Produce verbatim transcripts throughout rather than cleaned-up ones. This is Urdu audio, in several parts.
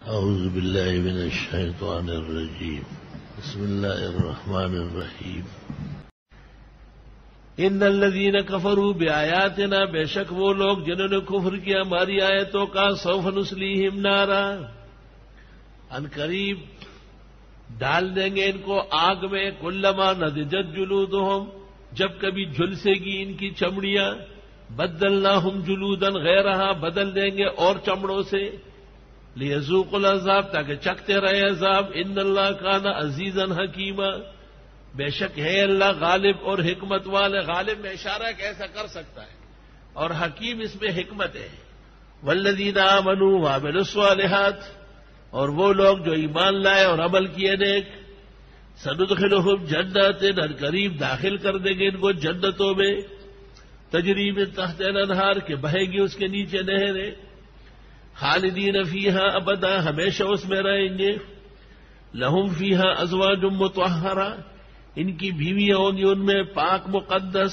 اعوذ باللہ من الشیطان الرجیم بسم اللہ الرحمن الرحیم ان الذین کفروا بآیاتنا، بے شک وہ لوگ جنہوں نے کفر کیا ہماری آیتوں کا، سوف نصلیہم نارا، ان قریب ڈال دیں گے ان کو آگ میں، کلما نضجت جلودہم، جب کبھی جھلسے گی ان کی چمڑیاں، بدلناہم جلودا غیرہا، بدل دیں گے اور چمڑوں سے، لیذوقوا العذاب، تاکہ چکھتے رہے عذاب، ان اللہ کان عزیزا حکیما، بے شک ہے اللہ غالب اور حکمت والے۔ غالب میں اشارہ ہے کہ ایسا کر سکتا ہے، اور حکیم اس میں حکمت ہے۔ والذین آمنوا وعملوا الصالحات، اور وہ لوگ جو ایمان لائے اور عمل کیے نیک، سندخلہم جنات، ان قریب داخل کر دیں گے ان کو جنتوں میں، تجری من تحت الانہار، کہ بہے گی اس کے نیچے نہریں، خالدین فیہا ابدا، ہمیشہ اس میں رہیں گے، لہم فیہا ازواج مطہرہ، ان کی بیویاں ہوں گی ان میں پاک مقدس،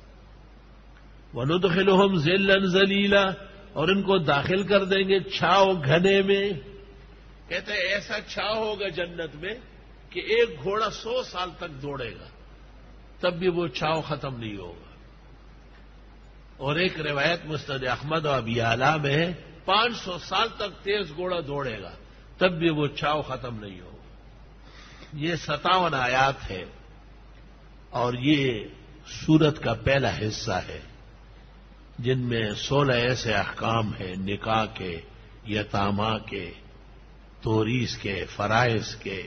وندخلہم ذلا ذلیلا، اور ان کو داخل کر دیں گے چھاؤ گھنے میں۔ کہتے ہیں ایسا چھاؤ ہوگا جنت میں کہ ایک گھوڑا سو سال تک دوڑے گا تب بھی وہ چھاؤ ختم نہیں ہوگا، اور ایک روایت مسند احمد و ابی اعلیٰ میں ہے پانچ سو سال تک تیز گھوڑا دوڑے گا تب بھی وہ چھاؤ ختم نہیں ہوگا۔ یہ ستاون آیات ہے، اور یہ سورت کا پہلا حصہ ہے جن میں سولہ ایسے احکام ہیں، نکاح کے، یتامہ کے، توریث کے، فرائض کے،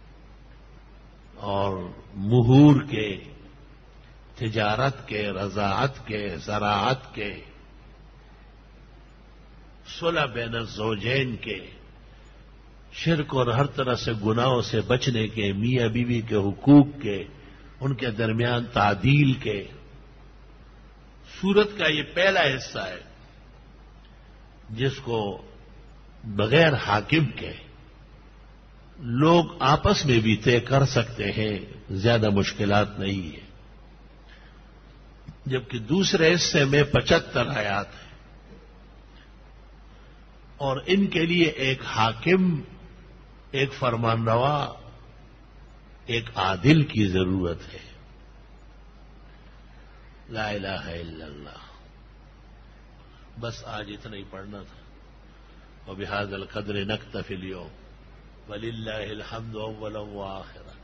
اور مہور کے، تجارت کے، رضاعت کے، زراعت کے، صلح بین الزوجین کے، شرک اور ہر طرح سے گناہوں سے بچنے کے، میاں بیوی کے حقوق کے، ان کے درمیان تعدیل کے۔ سورت کا یہ پہلا حصہ ہے جس کو بغیر حاکم کے لوگ آپس میں بھی طے کر سکتے ہیں، زیادہ مشکلات نہیں ہے، جبکہ دوسرے حصے میں پچہتر آیات ہیں، اور ان کے لیے ایک حاکم، ایک فرمان روا، ایک عادل کی ضرورت ہے۔ لا الہ الا اللہ۔ بس آج اتنا ہی پڑھنا تھا، وبہذا القدر نکتفی اليوم، وللہ الحمد اولا وآخرا۔